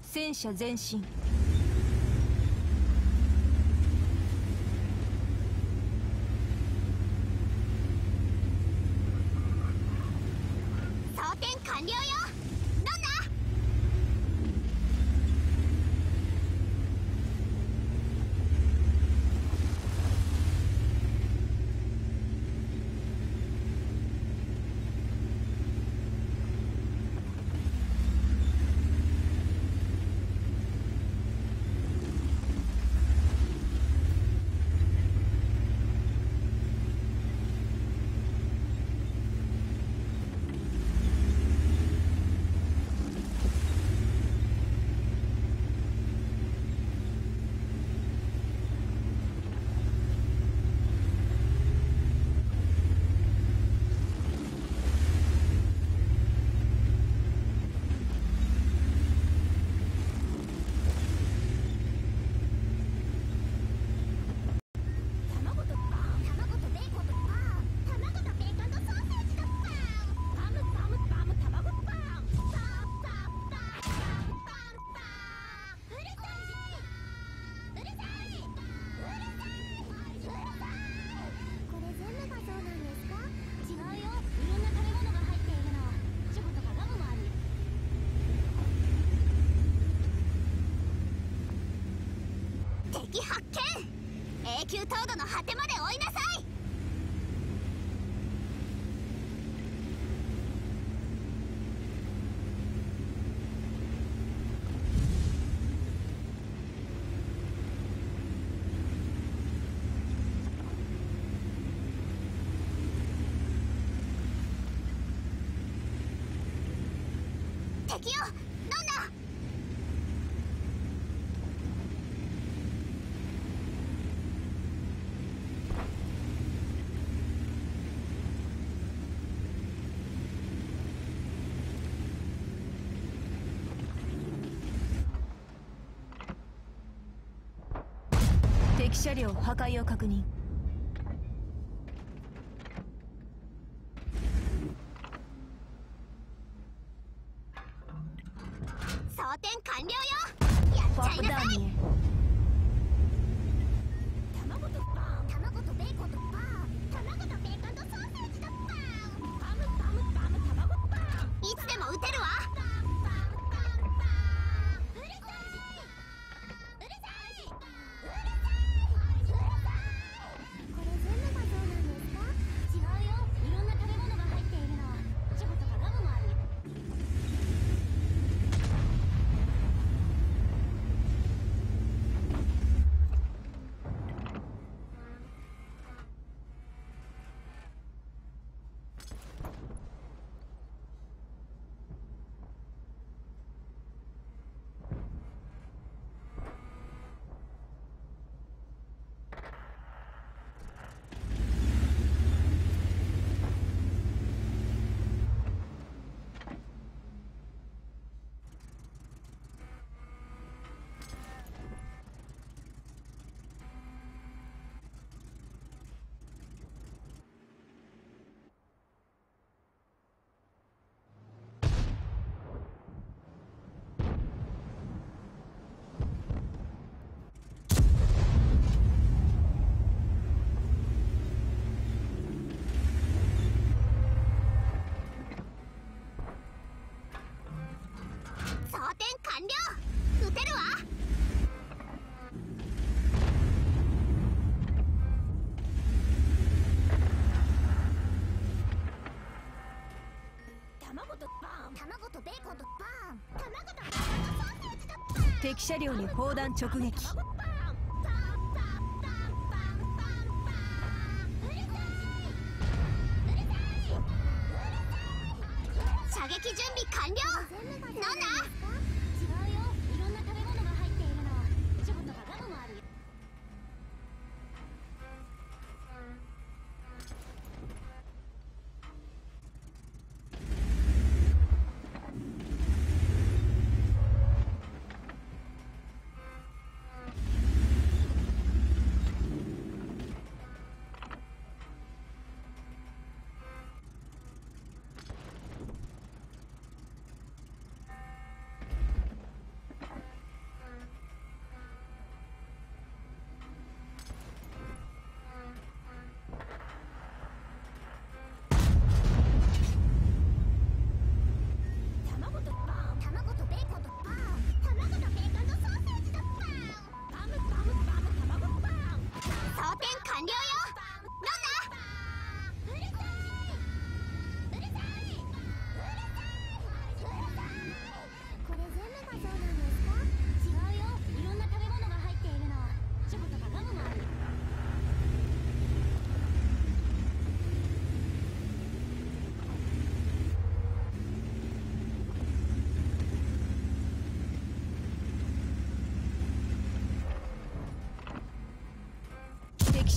戦車前進。 装填完了よ。どんな敵発見。永久凍土の果てまで追いなさい。敵よ、どんな敵車両破壊を確認。 装填完了よ。やっちゃいなさい。卵とパン、卵とベーコンとパン、卵とベーコンとソーセージとパン、パムパムパム卵パン。いつでも撃てるわ。うるさい、うるさい、うるさい、うるさい。これ全部がそうなんですか？違うよ。いろんな食べ物が入っているの。チョコとかガムもあるよ。装填完了。撃てるわ。卵とパン、卵とベーコンとパン、卵とベーコンとソーセージとパン。 敵車両に砲弾直撃。 卵パン、パンパンパンパンパン。うるさい、うるさい、うるさい。射撃準備完了。なんだ？違うよ。いろんな食べ物が入っているの。チョコとかガムもあるよ。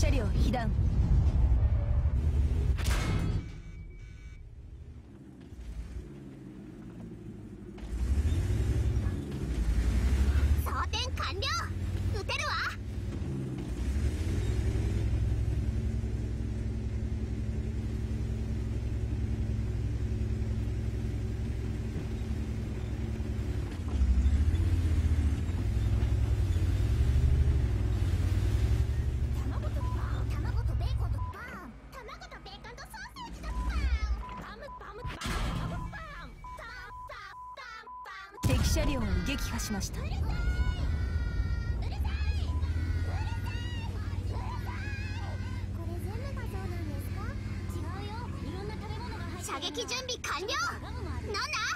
車両被弾。 装填完了。撃てるわ。 敵車両を撃破しました。 射撃準備完了。なんだ。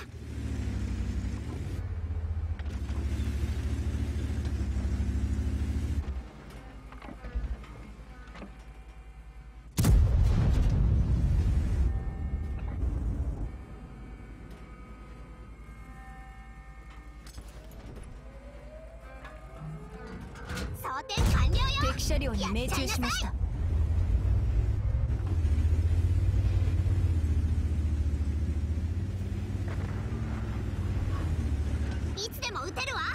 装填完了よ。 敵車両に命中しました。 いつでも撃てるわ。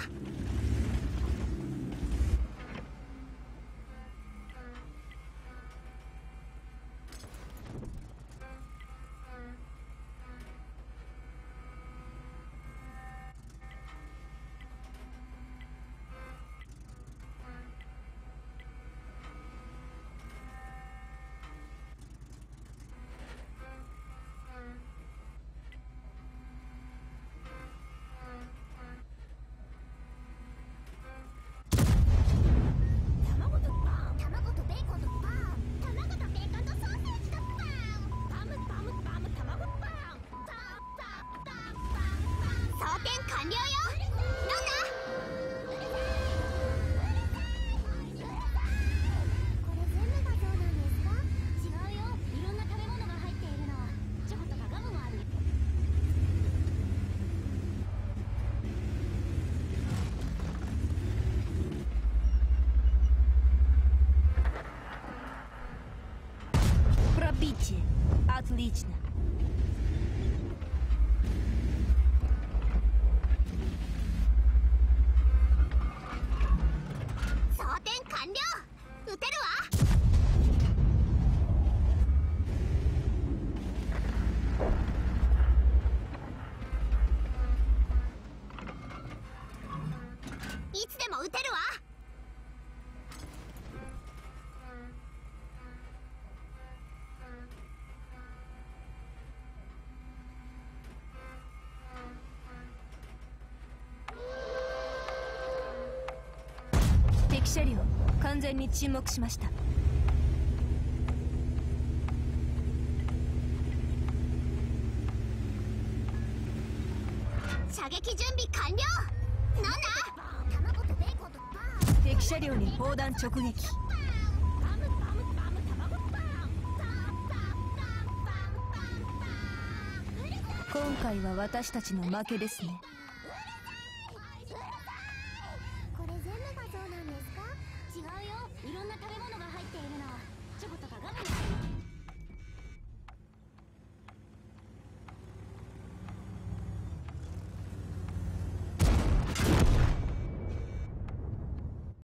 装填完了よ。なんだ。これ全部がそうなんですか。違うよ。いろんな食べ物が入っているの。チョコとかガムもあるよ。 Пробитие. Отлично.敵車両完全に沈黙しました。 射撃準備完了。なんだ。 敵車両に砲弾直撃。今回は私たちの負けですね。